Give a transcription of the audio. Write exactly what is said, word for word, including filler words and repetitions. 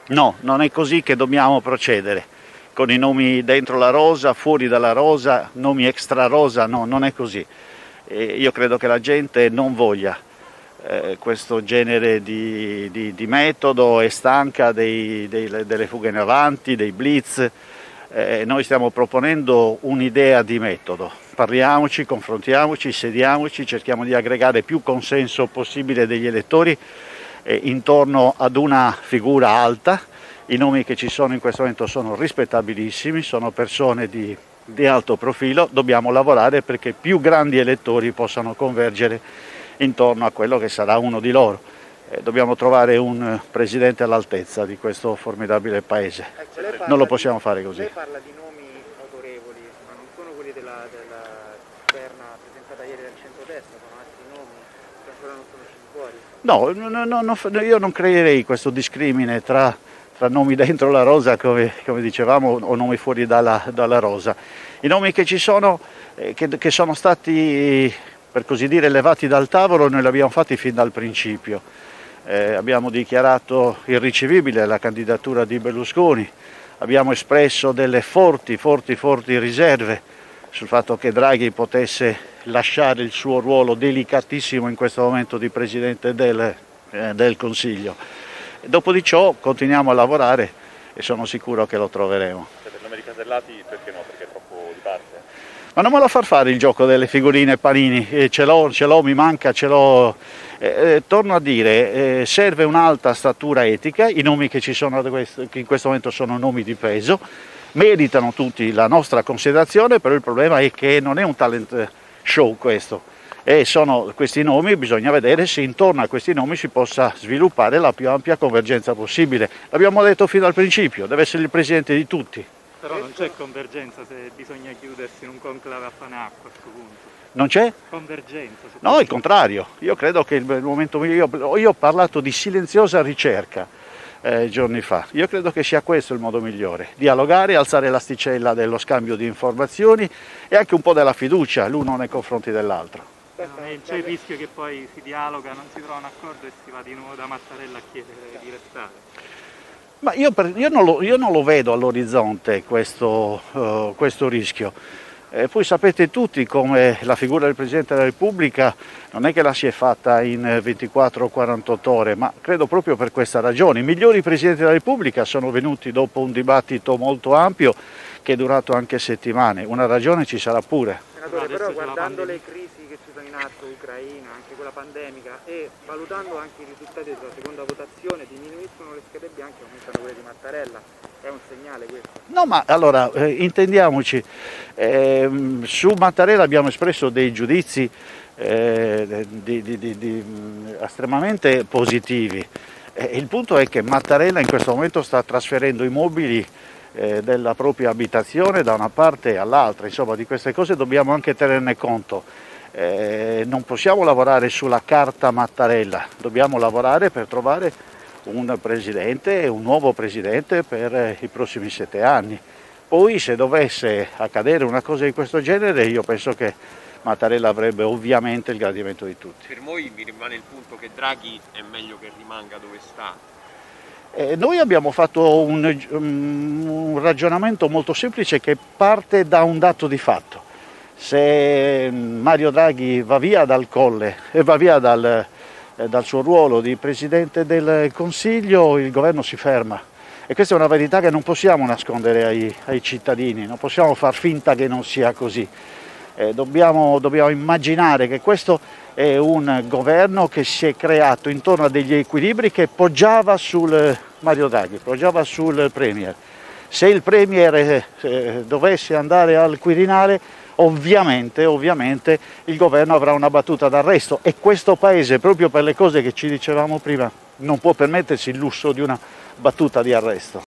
No, non è così che dobbiamo procedere, con i nomi dentro la rosa, fuori dalla rosa, nomi extra rosa, no, non è così. E io credo che la gente non voglia eh, questo genere di, di, di metodo, è stanca dei, dei, delle fughe in avanti, dei blitz. Eh, noi stiamo proponendo un'idea di metodo, parliamoci, confrontiamoci, sediamoci, cerchiamo di aggregare più consenso possibile degli elettori eh, intorno ad una figura alta. I nomi che ci sono in questo momento sono rispettabilissimi, sono persone di, di alto profilo, dobbiamo lavorare perché più grandi elettori possano convergere intorno a quello che sarà uno di loro. Eh, dobbiamo trovare un presidente all'altezza di questo formidabile paese, ecco, non lo possiamo di, fare così. Lei parla di nomi autorevoli, ma non sono quelli della, della terna presentata ieri dal centrodestra, sono altri nomi che ancora non sono usciti fuori? No, no, no, no, io non creerei questo discrimine tra, tra nomi dentro la rosa, come, come dicevamo, o nomi fuori dalla, dalla rosa. I nomi che ci sono, eh, che, che sono stati, per così dire, levati dal tavolo, noi li abbiamo fatti fin dal principio. Eh, abbiamo dichiarato irricevibile la candidatura di Berlusconi, abbiamo espresso delle forti, forti, forti riserve sul fatto che Draghi potesse lasciare il suo ruolo delicatissimo in questo momento di Presidente del, eh, del Consiglio. Dopo di ciò continuiamo a lavorare e sono sicuro che lo troveremo. Per il nome di Casellati perché no? Perché è troppo di parte? Ma non me lo far fare il gioco delle figurine panini, eh, ce l'ho, ce l'ho, mi manca, ce l'ho. Eh, eh, torno a dire, eh, serve un'alta statura etica, i nomi che ci sono che in questo momento sono nomi di peso, meritano tutti la nostra considerazione, però il problema è che non è un talent show questo, e sono questi nomi, bisogna vedere se intorno a questi nomi si possa sviluppare la più ampia convergenza possibile. L'abbiamo detto fin dal principio, deve essere il presidente di tutti. Però non c'è convergenza se bisogna chiudersi in un conclave a Fanacco a questo punto. Non c'è? Convergenza. No, il contrario. Io credo che il momento migliore. Io, io ho parlato di silenziosa ricerca eh, giorni fa. Io credo che sia questo il modo migliore. Dialogare, alzare l'asticella dello scambio di informazioni e anche un po' della fiducia l'uno nei confronti dell'altro. No, c'è il rischio che poi si dialoga, non si trova un accordo e si va di nuovo da Mattarella a chiedere di restare. Ma io, per, io, non lo, io non lo vedo all'orizzonte questo, uh, questo rischio. E poi sapete tutti come la figura del Presidente della Repubblica non è che la si è fatta in ventiquattro o quarantotto ore, ma credo proprio per questa ragione. I migliori Presidenti della Repubblica sono venuti dopo un dibattito molto ampio che è durato anche settimane. Una ragione ci sarà pure. Senatore, però guardando le crisi che ci sono in atto, Ucraina, anche quella pandemica, e valutando anche i risultati della seconda votazione, diminuiscono le schede bianche e aumentano quelle di Mattarella. È un segnale questo? No, ma allora, eh, intendiamoci, eh, su Mattarella abbiamo espresso dei giudizi eh, di, di, di, di, estremamente positivi. Eh, il punto è che Mattarella in questo momento sta trasferendo i mobili eh, della propria abitazione da una parte all'altra, insomma di queste cose dobbiamo anche tenerne conto. Eh, non possiamo lavorare sulla carta Mattarella, dobbiamo lavorare per trovare un presidente, un nuovo presidente per i prossimi sette anni. Poi se dovesse accadere una cosa di questo genere io penso che Mattarella avrebbe ovviamente il gradimento di tutti. Per voi mi rimane il punto che Draghi è meglio che rimanga dove sta? Eh, noi abbiamo fatto un, un ragionamento molto semplice che parte da un dato di fatto. Se Mario Draghi va via dal Colle e va via dal dal suo ruolo di Presidente del Consiglio, il governo si ferma e questa è una verità che non possiamo nascondere ai, ai cittadini, non possiamo far finta che non sia così. Eh, dobbiamo, dobbiamo immaginare che questo è un governo che si è creato intorno a degli equilibri che poggiava sul Mario Draghi, poggiava sul Premier. Se il Premier eh, dovesse andare al Quirinale, Ovviamente, ovviamente il governo avrà una battuta d'arresto e questo Paese, proprio per le cose che ci dicevamo prima, non può permettersi il lusso di una battuta di arresto.